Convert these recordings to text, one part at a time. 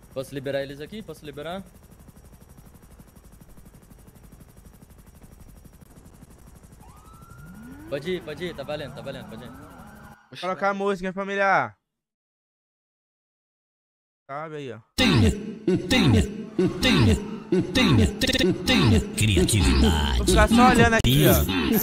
Posso liberar eles aqui? Posso liberar? Pode ir, tá valendo, pode ir. Vou colocar a música, família. Sabe aí, ó. Tenha criatividade. Vou ficar só olhando aqui, ó.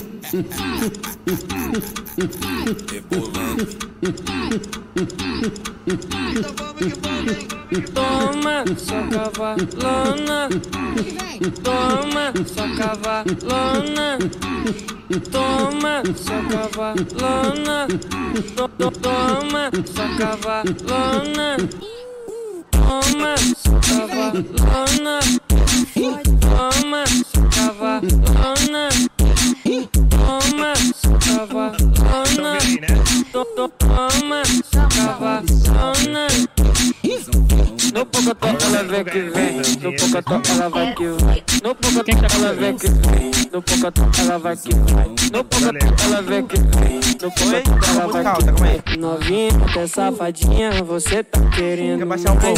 Toma, sua cavalona. Toma, sua cavalona. Toma, sua cavalona. Toma, sua cavalona. Toma, sua cavalona. Toma, sua cavalona. Toma, sua cavalona. Toma, sua cavalona. No pocotó ela vem que vem, no pocotó ela vai que vai, no pocotó ela vem que vem, no pocotó ela vai que vai, no pocotó ela vem que vem, no pocotó ela vai que vai. Novinha, até safadinha, você tá querendo. Quer baixar um pouco?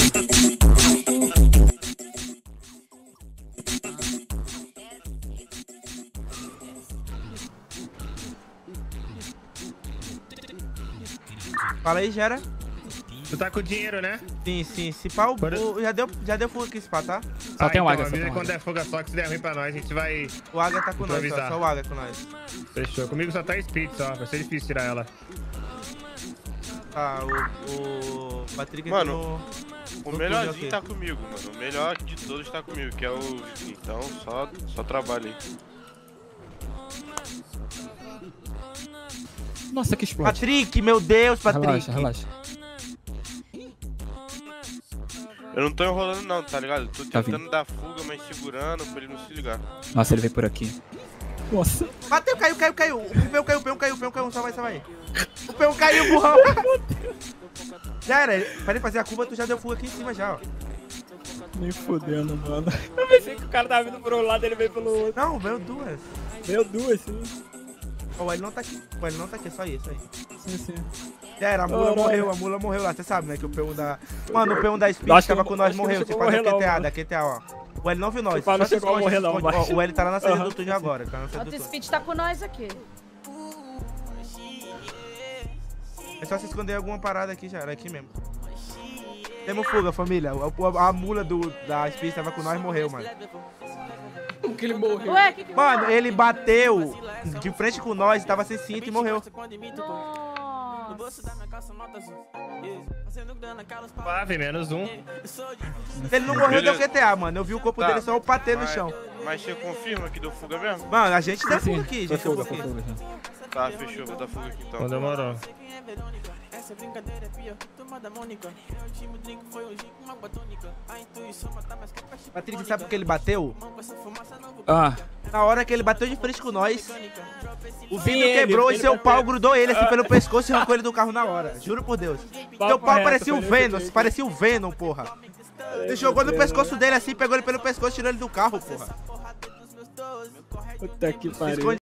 Fala aí, Gera. Tu tá com dinheiro, né? Sim. Se pau, já deu fuga aqui esse pá, tá? Só tem o Águia, então, só tem avisa o quando Águia. der fuga só, que se der ruim pra nós, a gente vai... O Águia tá com nós, improvisar. só o Águia com nós. Fechou. Comigo só tá Speed, só. Vai ser difícil tirar ela. Tá, o Patrick... Mano, o no melhorzinho aqui. tá comigo, mano. O melhor de todos tá comigo, que é o... Então, só trabalho aí. Nossa, que explode. Patrick, meu Deus, Patrick. Relaxa. Eu não tô enrolando não, tá ligado? Tô Tá tentando dar fuga, mas segurando pra ele não se ligar. Nossa, ele veio por aqui. Nossa. Bateu, caiu. O peão caiu, só vai. O peão caiu, burrão. Já era, pra ele fazer a curva, tu já deu fuga aqui em cima já, ó. Nem fodendo, mano. Eu pensei que o cara tava vindo por um lado e ele veio pelo outro. Não, veio duas. Veio duas, sim. Ó, ele não tá aqui, é só isso aí. Sim. Já era, a mula morreu lá, você sabe, né, que o peão da... Mano, o peão da Speed Acho que tava não- com nós, acho que morreu, não você chegou faz a morrer não, da QTA, ó. O L não viu nós, Não só se chegou a morrer não, esconde. mas- Ó, o L tá lá na saída Aham. do túnel agora, tá na saída do O túnel. Speed tá com nós aqui. É só se esconder alguma parada aqui, já era, aqui mesmo. Temos fuga, família, a mula da Speed tava com nós, morreu, mano. Que ele morreu. Ué, que Mano, ele bateu de frente com nós, tava sem cinto e morreu. Nossa. Suave, menos um. Ele não morreu, deu QTA, mano. Eu vi o corpo Tá, dele só bater no chão. Mas você confirma que deu fuga mesmo? Mano, a gente deu Sim, fuga aqui, foi gente. fuga, Fuga foi aqui. fuga já. Tá, fechou, vou dar fuga aqui então. Não demorou. Patrick, sabe por que ele bateu? Ah, Na hora que ele bateu de frente com nós, o vidro ele, quebrou e ele seu bateu. pau grudou ele assim pelo pescoço e arrancou ele do carro na hora. Juro por Deus. Seu pau reto, parecia o foi Venom, nesse parecia o Venom, porra. Ele jogou no pescoço dele assim, pegou ele pelo pescoço e tirou ele do carro, porra. puta que Se pariu. esconde